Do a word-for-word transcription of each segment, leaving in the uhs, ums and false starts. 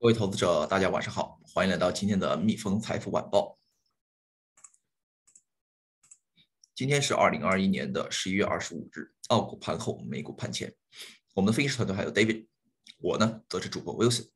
各位投资者，大家晚上好，欢迎来到今天的蜜蜂财富晚报。今天是二零二一年的十一月二十五日，澳股盘后，美股盘前。我们的分析师团队还有 David， 我呢则是主播 Wilson。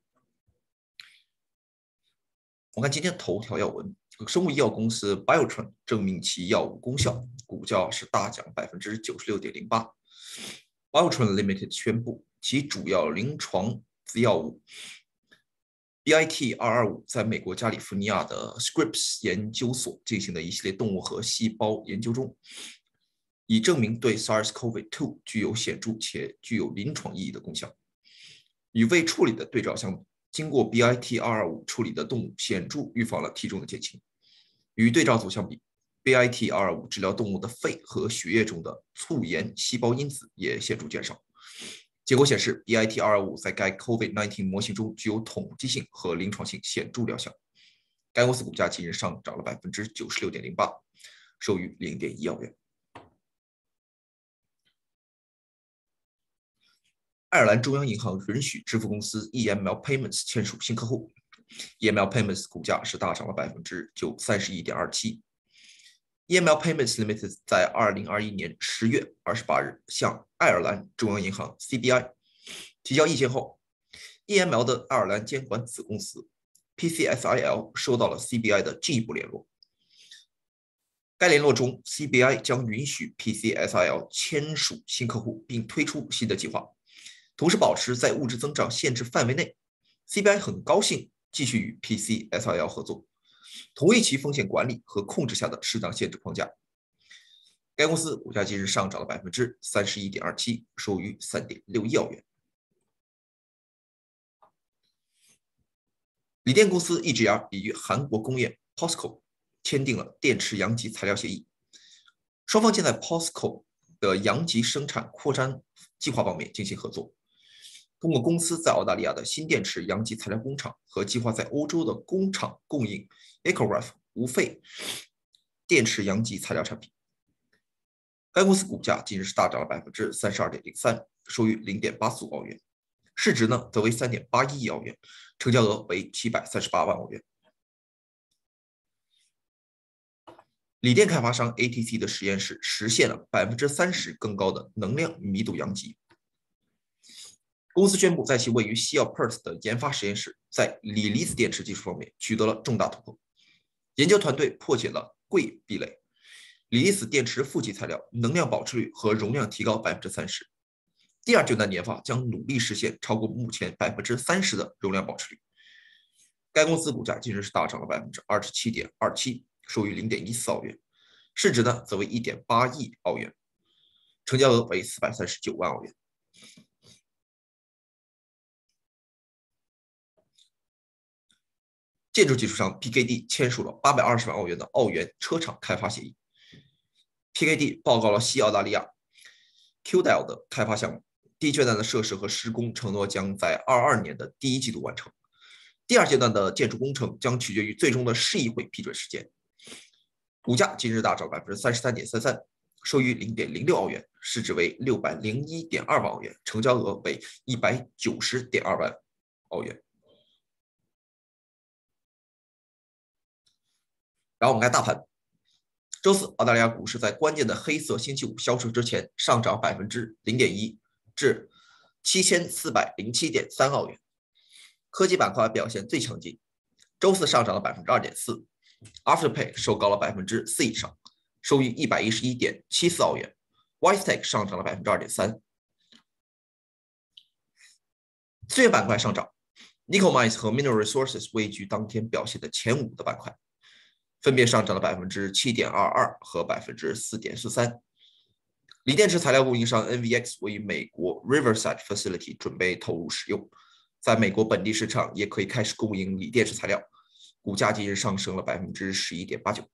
我看今天头条要闻，生物医药公司 Biotron 证明其药物功效，股价是大涨百分之九十六点零八。Biotron Limited 宣布，其主要临床资药物 B I T 二二五在美国加利福尼亚的 Scripps 研究所进行的一系列动物和细胞研究中，已证明对 SARS-C o V 二 具有显著且具有临床意义的功效。与未处理的对照相比，经过 B I T 二二五处理的动物显著预防了体重的减轻。与对照组相比， B I T 二二五治疗动物的肺和血液中的促炎细胞因子也显著减少。结果显示 ，B I T 二二五在该 COVID 十九 模型中具有统计性和临床性显著疗效。该公司股价今日上涨了百分之九十六点零八，收于零点一澳元。爱尔兰中央银行允许支付公司 E M L Payments 签署新客户 ，E M L Payments 股价是大涨了百分之三十一点二七。E M L Payments Limited 在二零二一年十月二十八日向爱尔兰中央银行 C B I 提交意见后 ，E M L 的爱尔兰监管子公司 P C S I L 收到了 C B I 的进一步联络。该联络中 ，C B I 将允许 P C S I L 签署新客户，并推出新的计划，同时保持在物质增长限制范围内。C B I 很高兴继续与 P C S I L 合作，同意其风险管理和控制下的适当限制框架。该公司股价今日上涨了百分之三十一点二七，收于三点六一澳元。锂电公司 E G R 已与韩国工业 POSCO 签订了电池阳极材料协议，双方将在 POSCO 的阳极生产扩张计划方面进行合作。通过公司在澳大利亚的新电池阳极材料工厂和计划在欧洲的工厂供应 Ecograph 无废电池阳极材料产品。该公司股价今日是大涨了百分之三十二点零三，收于零点八四五澳元，市值呢则为三点八一亿澳元，成交额为七百三十八万澳元。锂电开发商 A T C 的实验室实现了百分之三十更高的能量密度阳极。公司宣布，在其位于西澳 Perth 的研发实验室，在锂离子电池技术方面取得了重大突破。研究团队破解了硅壁垒、锂离子电池负极材料能量保持率和容量提高百分之三十。第二阶段研发将努力实现超过目前百分之三十的容量保持率。该公司股价今日是大涨了百分之二十七点二七，收于零点一四澳元，市值呢则为一点八亿澳元，成交额为四百三十九万澳元。建筑技术商 P K D 签署了八百二十万澳元的澳元车厂开发协议。P K D 报告了西澳大利亚 Kildare 的开发项目，第一阶段的设施和施工承诺将在二二年的第一季度完成。第二阶段的建筑工程将取决于最终的市议会批准时间。股价今日大涨百分之三十三点三三，收于零点零六澳元，市值为六百零一点二万澳元，成交额为一百九十点二万澳元。然后我们看大盘，周四澳大利亚股市在关键的黑色星期五消失之前上涨百分之零点一至七千四百零七点三澳元，科技板块表现最强劲，周四上涨了百分之二点四 ，Afterpay 收高了百分之四以上，收于一百一十一点七四澳元 ，WiseTech 上涨了百分之二点三。资源板块上涨 ，Nickel Mines 和 Mineral Resources 位居当天表现的前五的板块。分别上涨了百分之七点二二和百分之四点四三。锂电池材料供应商 N V X 位于美国 Riverside Facility 准备投入使用，在美国本地市场也可以开始供应锂电池材料，股价今日上升了百分之十一点八九。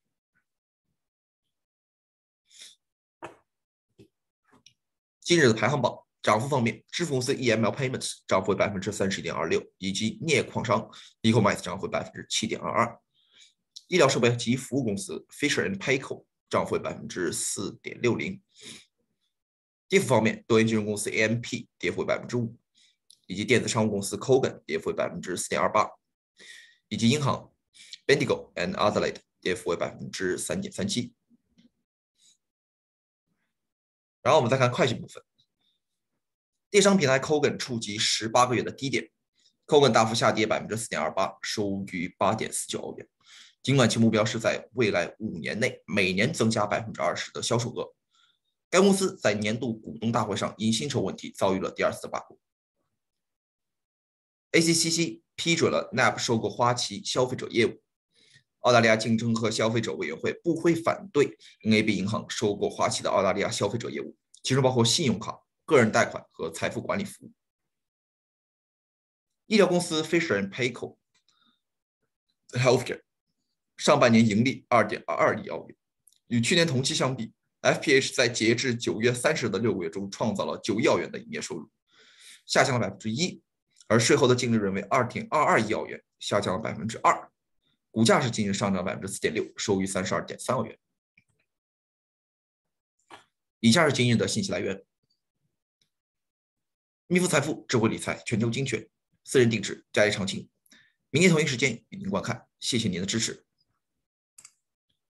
今日的排行榜涨幅方面，支付公司 E M L Payments 涨幅为百分之三十点二六，以及镍矿商 Nickel Mines 涨幅为百分之七点二二。医疗设备及服务公司 Fisher and Paykel 涨幅为百分之四点六零。跌幅方面，多元金融公司 A M P 跌幅为百分之五， 以及电子商务公司 Kogan 跌幅为百分之四点二八，以及银行 Bendigo and Adelaide 跌幅为百分之三点三七。然后我们再看会计部分，电商平台 Kogan 触及十八个月的低点 ，Kogan 大幅下跌百分之四点二八，收于八点四九欧元。尽管其目标是在未来五年内每年增加百分之二十的销售额，该公司在年度股东大会上因薪酬问题遭遇了第二次的罢工。A C C C 批准了 N A B 收购花旗消费者业务。澳大利亚竞争和消费者委员会不会反对 N A B 银行收购花旗的澳大利亚消费者业务，其中包括信用卡、个人贷款和财富管理服务。医疗公司 Fisher and Paykel Healthcare 上半年盈利 二点二二亿澳元，与去年同期相比 ，F P H 在截至九月三十日的六个月中创造了九亿澳元的营业收入，下降了百分之一，而税后的净利润为 二点二二亿澳元，下降了百分之二。股价是今日上涨百分之四点六，收于三十二点三澳元。以下是今日的信息来源：密富财富智慧理财全球精选，私人定制，家里常青。明天同一时间与您观看，谢谢您的支持。